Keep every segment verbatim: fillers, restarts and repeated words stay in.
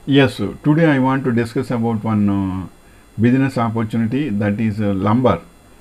Yes, uh, today I want to discuss about one uh, business opportunity, that is uh, lumber.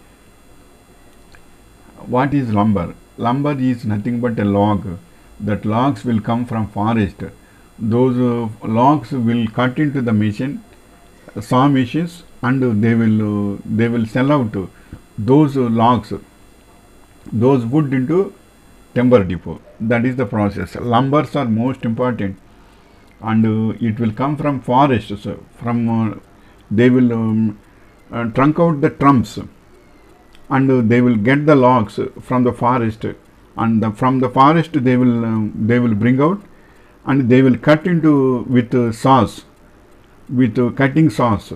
What is lumber? Lumber is nothing but a log. That logs will come from forest. Those uh, logs will cut into the machine, saw machines, and they will uh, they will sell out those uh, logs, those wood into timber depot. That is the process. Lumbers are most important, and uh, it will come from forests. So from uh, they will um, uh, trunk out the trunks, and uh, they will get the logs from the forest, and the, from the forest they will um, they will bring out, and they will cut into with uh, saws, with uh, cutting saws.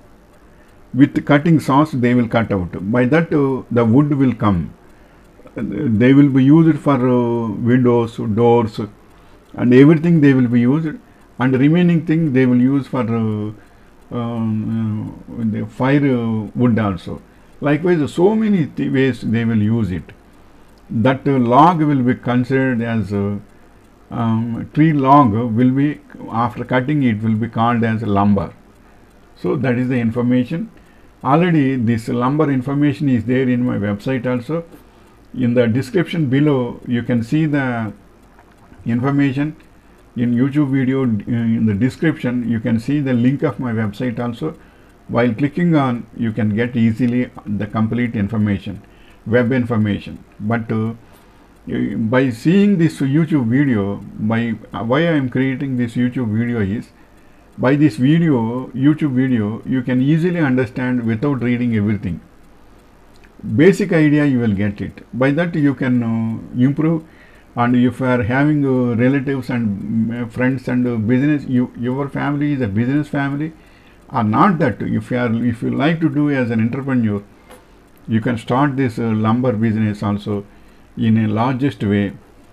With cutting saws they will cut out. By that uh, the wood will come. They will be used for uh, windows, doors, and everything they will be used, and remaining thing they will use for uh, um, uh, the fire uh, wood also. Likewise, so many th ways they will use it. That uh, log will be considered as uh, um, tree log will be, after cutting it, will be called as lumber. So that is the information. Already this lumber information is there in my website also. In the description below you can see the information. In YouTube video, in the description you can see the link of my website also. While clicking on, you can get easily the complete information, web information. But uh, by seeing this YouTube video, by uh, why I am creating this YouTube video is, by this video, YouTube video, you can easily understand without reading everything. Basic idea you will get it. By that you can uh, improve. And if you are having uh, relatives and uh, friends and uh, business, you, your family is a business family, or not that, if you are if you like to do as an entrepreneur, you can start this uh, lumber business also in a largest way.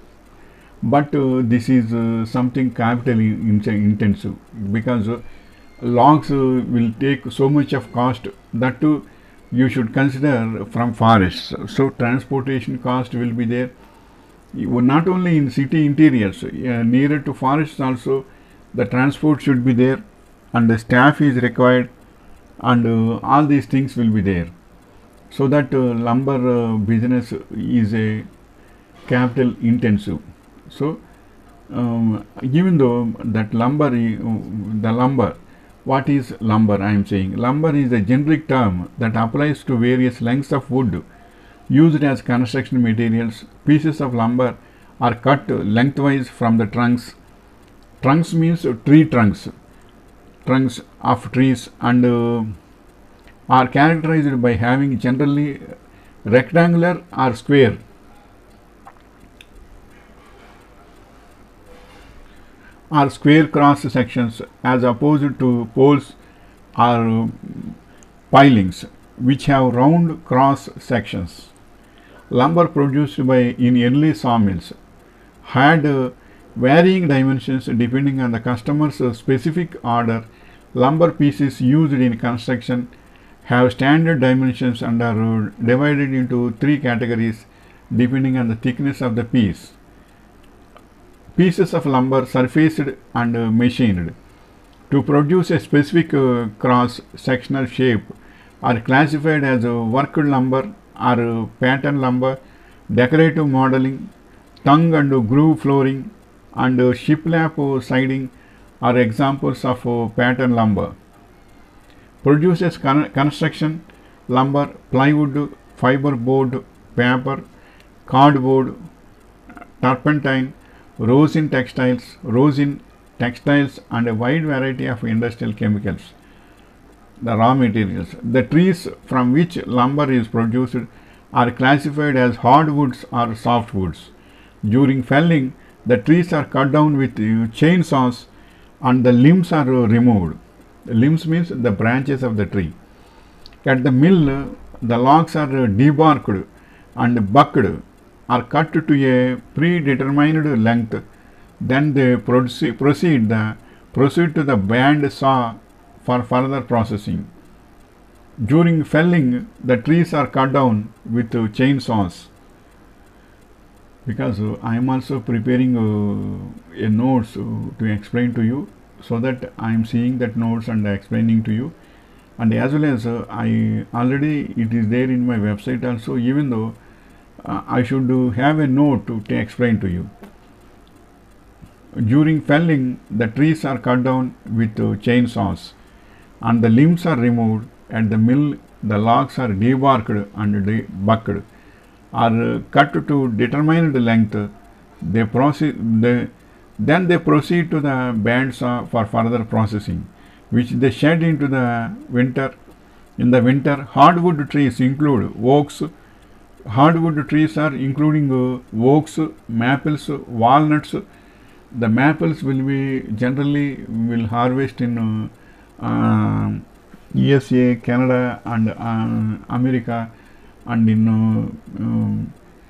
But uh, this is uh, something capital in intensive, because uh, logs uh, will take so much of cost, that too you should consider from forests. So transportation cost will be there. Not only in city interiors, uh, nearer to forests also the transport should be there, and the staff is required, and uh, all these things will be there. So that uh, lumber uh, business is a capital intensive. So um, even though that lumber, uh, the lumber, what is lumber? I am saying lumber is a generic term that applies to various lengths of wood used as construction materials. Pieces of lumber are cut lengthwise from the trunks. Trunks means tree trunks, trunks of trees, and uh, are characterized by having generally rectangular or square or square cross sections, as opposed to poles or pilings which have round cross sections. Lumber produced by in early sawmills had uh, varying dimensions depending on the customer's uh, specific order. Lumber pieces used in construction have standard dimensions and are uh, divided into three categories depending on the thickness of the piece. Pieces of lumber surfaced and uh, machined to produce a specific uh, cross sectional shape are classified as uh, worked lumber or uh, pattern lumber. Decorative modeling, tongue and uh, groove flooring, and uh, shiplap uh, siding are examples of uh, pattern lumber. Produces con construction lumber, plywood, fiberboard, paper, cardboard, turpentine, rosin textiles, rosin textiles, and a wide variety of industrial chemicals. The raw materials. The trees from which lumber is produced are classified as hardwoods or softwoods. During felling, the trees are cut down with chainsaws and the limbs are removed. The limbs means the branches of the tree. At the mill, the logs are debarked and bucked or cut to a predetermined length. Then they proceed, proceed, the, proceed to the band saw for further processing. During felling, the trees are cut down with chainsaws. Because uh, I am also preparing uh, a notes uh, to explain to you. so that I am seeing that notes and explaining to you. And as well as uh, I already it is there in my website also, even though uh, I should uh, have a note to, to explain to you. During felling, the trees are cut down with uh, chainsaws and the limbs are removed. At the mill, the logs are debarked and debucked, are uh, cut to determined length. They proceed, they, then they proceed to the beds uh, for further processing, which they shed into the winter. In the winter, hardwood trees include oaks. Hardwood trees are including uh, oaks, maples, walnuts. The maples will be generally will harvest in uh, uh, U S A, Canada, and uh, America, and in uh, um,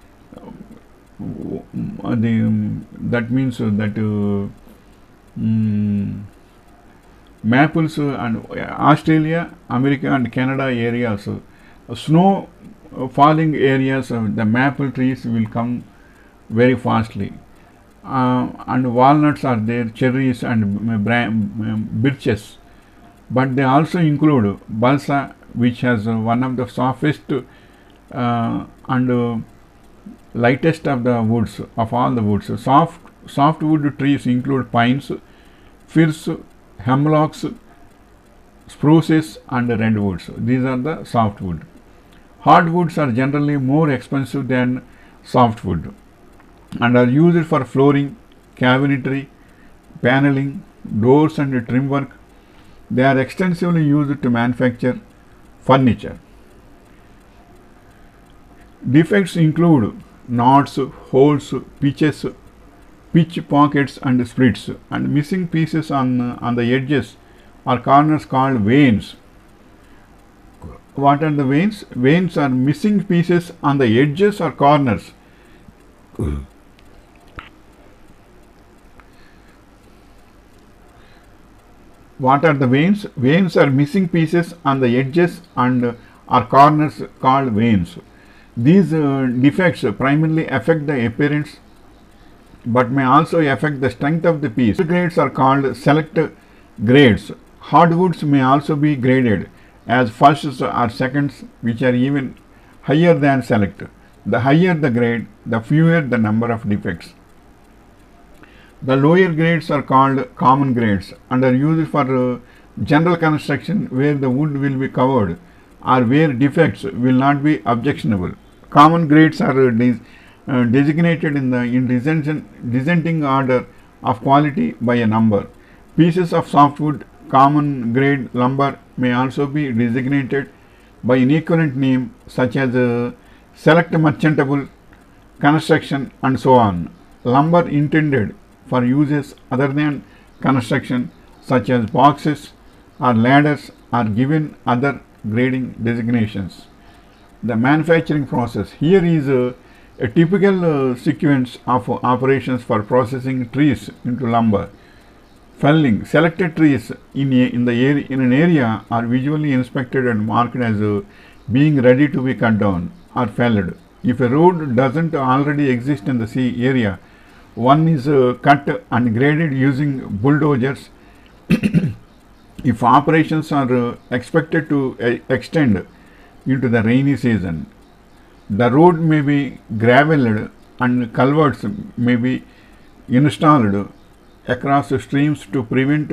uh, the um, that means uh, that uh, um, maples uh, and Australia, America, and Canada areas, uh, snow uh, falling areas, uh, the maple trees will come very fastly. Uh, and walnuts are there, cherries and um, birches, but they also include balsa, which has uh, one of the softest uh, and uh, lightest of the woods of all the woods. Soft softwood trees include pines, firs, hemlocks, spruces, and redwoods. These are the softwood. Hardwoods are generally more expensive than softwood and are used for flooring, cabinetry, paneling, doors, and trim work. They are extensively used to manufacture furniture. Defects include knots, holes, pitches, pitch pockets, and splits, and missing pieces on, uh, on the edges or corners called veins. What are the veins? Veins are missing pieces on the edges or corners. What are the veins? Veins are missing pieces on the edges and uh, or corners called veins. These uh, defects primarily affect the appearance but may also affect the strength of the piece. Grades are called select grades. Hardwoods may also be graded as firsts or seconds, which are even higher than select. The higher the grade, the fewer the number of defects. The lower grades are called common grades and are used for uh, general construction where the wood will be covered or where defects will not be objectionable. Common grades are uh, des uh, designated in the in descending order of quality by a number. Pieces of softwood common grade lumber may also be designated by an equivalent name such as uh, select merchantable, construction, and so on. Lumber intended for uses other than construction such as boxes or ladders are given other grading designations. The manufacturing process. Here is a, a typical uh, sequence of uh, operations for processing trees into lumber. Felling. Selected trees in, a, in, the area, in an area are visually inspected and marked as uh, being ready to be cut down or felled. If a road doesn't already exist in the sea area, one is uh, cut and graded using bulldozers. If operations are uh, expected to uh, extend into the rainy season, the road may be gravelled and culverts may be installed across the streams to prevent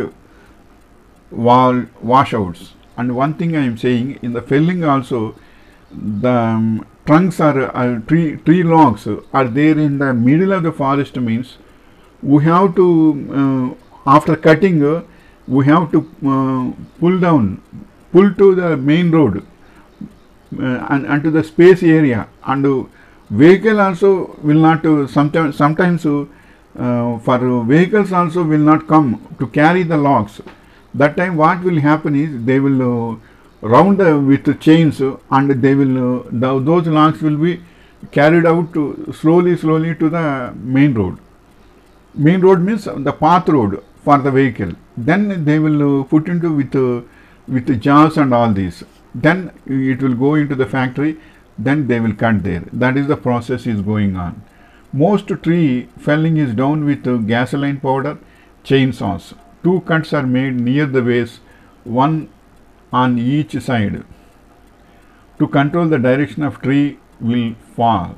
wall washouts. And one thing I am saying, in the felling also, the um, trunks are uh, tree tree logs are there in the middle of the forest, means we have to uh, after cutting uh, we have to uh, pull down pull to the main road uh, and, and to the space area, and uh, vehicle also will not uh, sometimes sometimes uh, uh, for vehicles also will not come to carry the logs. That time what will happen is they will uh, round uh, with chains uh, and they will uh, the, those logs will be carried out to slowly slowly to the main road. Main road means the path road for the vehicle. Then they will uh, put into with uh, with the jaws and all these. Then it will go into the factory. Then they will cut there. That is the process is going on. Most tree felling is done with uh, gasoline powder, chainsaws. two cuts are made near the base, one on each side, to control the direction of tree will fall.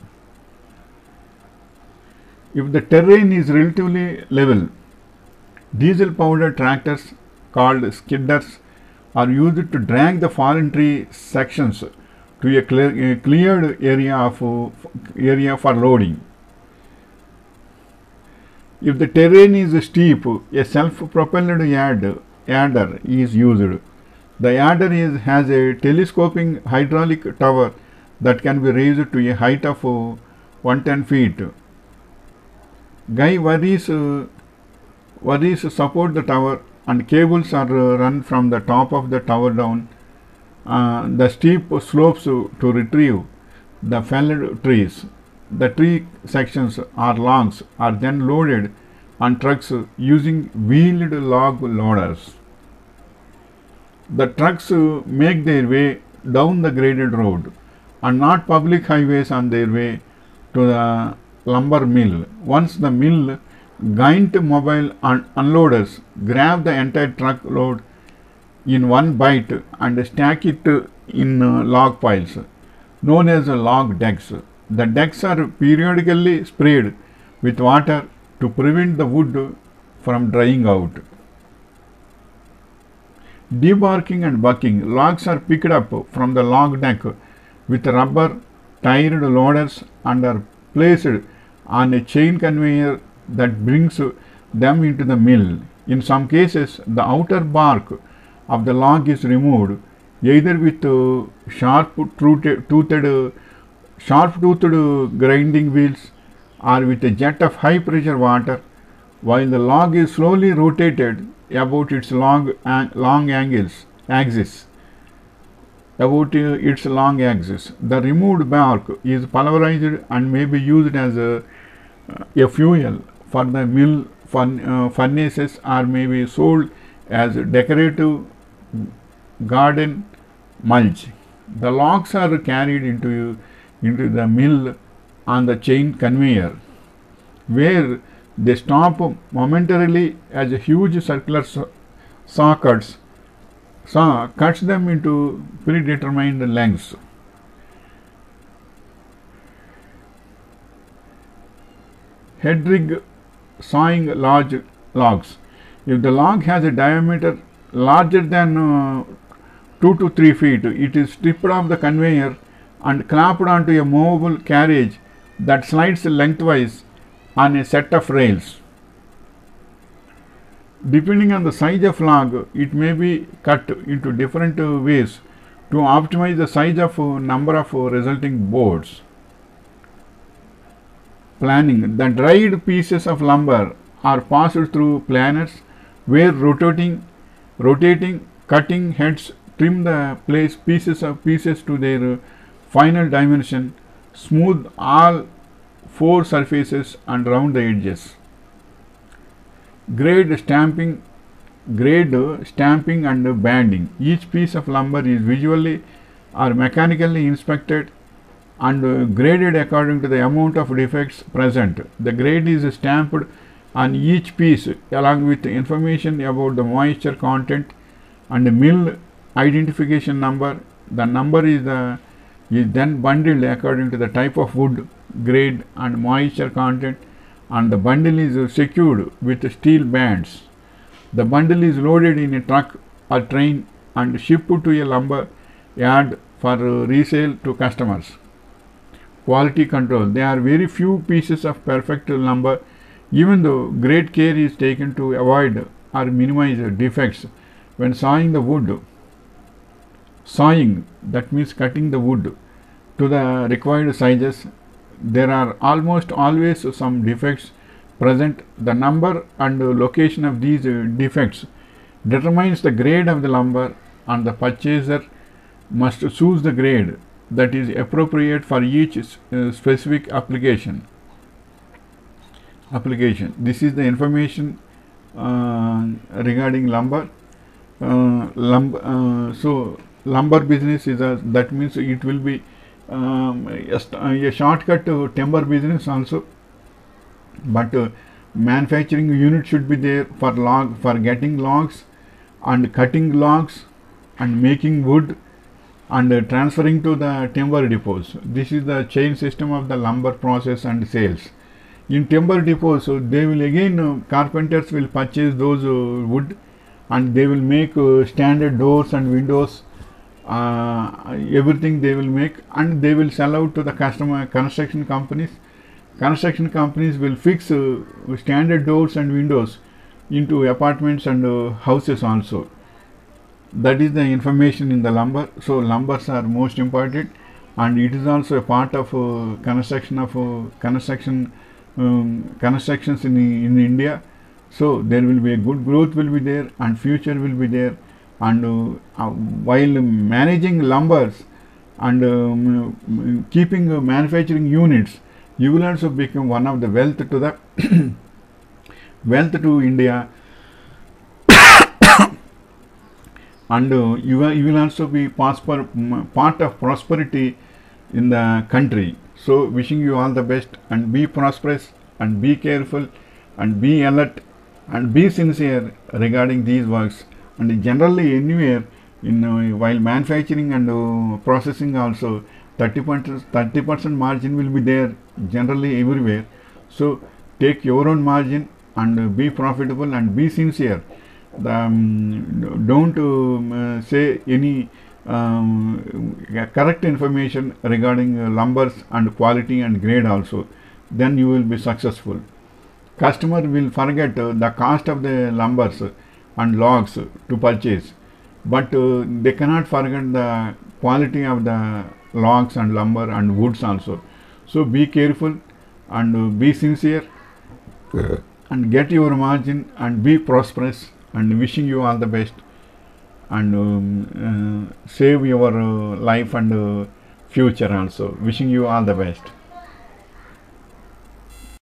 If the terrain is relatively level, diesel powered tractors called skidders are used to drag the fallen tree sections to a, clear, a cleared area of uh, area for loading. If the terrain is steep, a self-propelled yard, adder is used. The adder is, has a telescoping hydraulic tower that can be raised to a height of uh, one hundred ten feet. Guy worries, uh, worries support the tower, and cables are uh, run from the top of the tower down uh, the steep slopes to retrieve the felled trees. The tree sections or logs are then loaded on trucks using wheeled log loaders. The trucks make their way down the graded road and not public highways on their way to the lumber mill. Once the mill, giant mobile un unloaders grab the entire truckload in one bite and stack it in uh, log piles known as log decks. The decks are periodically sprayed with water to prevent the wood from drying out. Debarking and bucking. Logs are picked up from the log deck with rubber tired loaders and are placed on a chain conveyor that brings them into the mill. In some cases, the outer bark of the log is removed either with uh, sharp toothed, toothed, sharp toothed grinding wheels or with a jet of high pressure water, while the log is slowly rotated about its long, long angles, axis. About uh, its long axis. The removed bark is pulverized and may be used as a, a fuel for the mill furn uh, furnaces, or may be sold as decorative garden mulch. The logs are carried into, into the mill on the chain conveyor, where they stop momentarily as a huge circular saw cuts, saw cuts them into predetermined lengths. Head rig sawing large logs. If the log has a diameter larger than uh, two to three feet, it is stripped off the conveyor and clamped onto a movable carriage that slides lengthwise on a set of rails. Depending on the size of log, it may be cut into different uh, ways to optimize the size of uh, number of uh, resulting boards. Planning. The dried pieces of lumber are passed through planers where rotating, rotating cutting heads trim the place pieces of pieces to their uh, final dimension, smooth all four surfaces and round the edges. Grade stamping, grade stamping and banding. Each piece of lumber is visually or mechanically inspected and graded according to the amount of defects present. The grade is stamped on each piece along with information about the moisture content and the mill identification number. The number is the is then bundled according to the type of wood, grade and moisture content, and the bundle is secured with steel bands. The bundle is loaded in a truck or train and shipped to a lumber yard for resale to customers. Quality control. There are very few pieces of perfect lumber, even though great care is taken to avoid or minimize defects when sawing the wood. Sawing, that means cutting the wood to the required sizes. There are almost always some defects present. The number and location of these defects determines the grade of the lumber, and the purchaser must choose the grade that is appropriate for each uh, specific application. Application. This is the information uh, regarding lumber. Uh, lumber. Uh, so lumber business is a, that means it will be um, a, a shortcut to timber business also, but uh, manufacturing unit should be there for log for getting logs and cutting logs and making wood and uh, transferring to the timber depots. This is the chain system of the lumber process and sales. In timber depots, so they will again uh, carpenters will purchase those uh, wood and they will make uh, standard doors and windows, uh, everything they will make, and they will sell out to the customer construction companies. Construction companies will fix uh, standard doors and windows into apartments and uh, houses also. That is the information in the lumber. So lumbers are most important, and it is also a part of uh, construction of uh, construction um, constructions in in India. So there will be a good growth will be there and future will be there. And uh, uh, while managing lumbers and um, keeping uh, manufacturing units, you will also become one of the wealth to the wealth to India. And uh, you, are, you will also be prosper, part of prosperity in the country. So wishing you all the best, and be prosperous and be careful and be alert and be sincere regarding these works. And generally anywhere in uh, while manufacturing and uh, processing also, thirty percent margin will be there generally everywhere. So take your own margin and uh, be profitable and be sincere. The, um, don't um, uh, say any um, correct information regarding uh, lumbers and quality and grade also, then you will be successful. Customer will forget uh, the cost of the lumbers and logs to purchase, but uh, they cannot forget the quality of the logs and lumber and woods also. So be careful and uh, be sincere and get your margin and be prosperous, and wishing you all the best, and um, uh, save your uh, life and uh, future also. Wishing you all the best.